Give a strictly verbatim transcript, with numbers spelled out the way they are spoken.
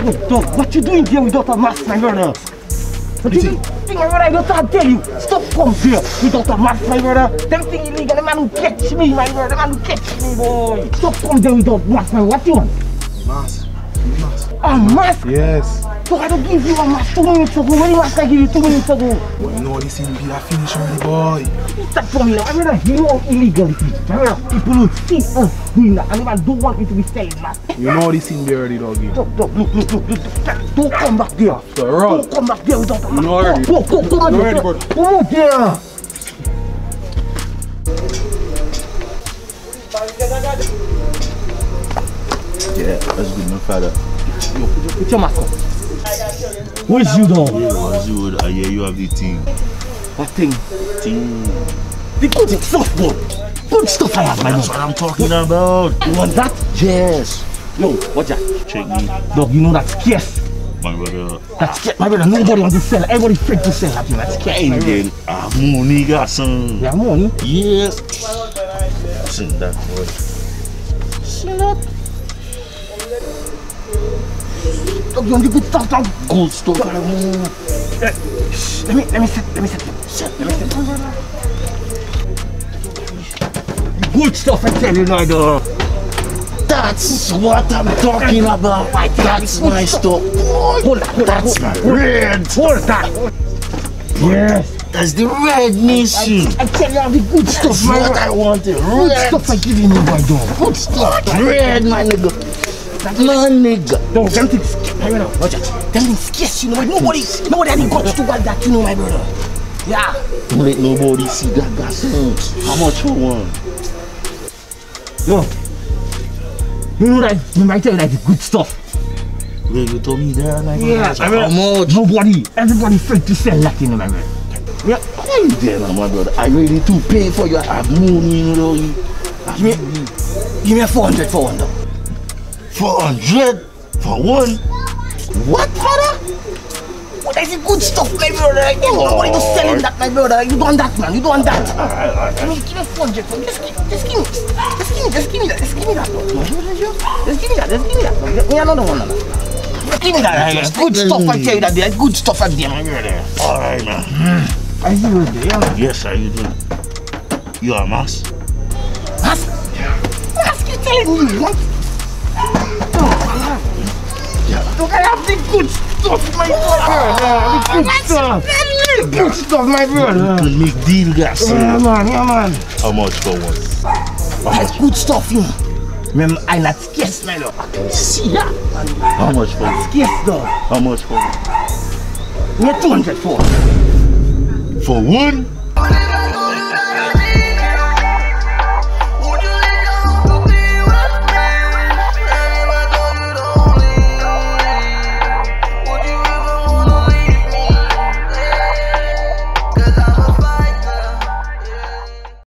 Look, dog, what you doing here without a mask, my brother? What you doing? Thing, my brother, I don't have to tell you. Stop come here without a mask, my brother. Them thing illegal, the man who catch me, my brother. The man who catch me, boy. Stop come there without mask, man. What you want? Mask. Mask. A mask? Yes. So I don't give you a mask two minutes ago. When mask I give you two minutes ago? But you know this in be a finish already, boy. Stop for me now. I brother, you know illegal it is. My brother, people will see us doing that. And man don't want me to be selling masks. You know this in be already, doggy. Look, look, look, look, look, look. Don't come back there. So run. Don't come back there without a mask. You know already. Go, go, go, go. You know already, brother. Come out there. Yeah, that's good, my father. Yo, put, put your mask on. Where's you dog? Yeah, what's good? I hear you have the thing. What thing? Thing. The good stuff, bro. Good stuff I have, my That's dog. what I'm talking about. You want that? Yes. Yo, watch that. Check me. Dog, you know that's scarce. My brother. That's scarce. My brother, nobody wants to sell. Everybody's afraid to sell that thing. That's scarce. And then, ah, money, got some. You have money? Yes. Listen, that boy. See that? Dog, you want the good stuff, dog? Good stuff. Dog, uh, shh, let me, let me set, let me set. Set, let me set. Good stuff, I tell you now, dog. That's what I'm talking about. That's my stuff. Hold that, hold that, hold that. Red. Hold that. Yes. That's the red nation. I tell you, I have the good stuff, That's man. what I wanted. Good Red. stuff I give you, my dog. Good stuff. Red, my nigga. My nigga. Dog, them things scarce, my brother. Watch out. Them things scarce, you know. Nobody, nobody had the guts to want that, you know, my brother. Yeah. Don't let nobody see that gas. How much you want? Yo. You know that, you might tell you that it's good stuff. Well, you told me that, like, Yeah, how much? Nobody, everybody afraid to sell that, you know, my brother. Yeah, why you there now, my brother? I ready to pay for your have money, you know. You Give me, give me a four hundred for one, though. four hundred for one? What, father? What is the good stuff, my brother? I think nobody to selling that, my brother. You don't want that, man. You don't want that. Give me, give me four hundred for me. Just give, just give me, just give me, just give me that. Just give me that, dog. Just give me that. Just give me that. Dog. Get me another one, now. Just give me that. Just good stuff, I tell you that. There's good stuff out there, my brother. All right, man. Mm. Are you with there, man? Yes, how you doing? You are Max? Mask? Mask, you telling me what? Look, I have the good stuff, my brother. The good stuff. The good stuff, my brother. You can make deal, guys. Yeah, man, yeah, man. How much for one? That's good stuff, you know. Remember, I'm not scarce, my love. I can see that. How much for one? Scarce, dog. How much for one? We're two hundred for. For one?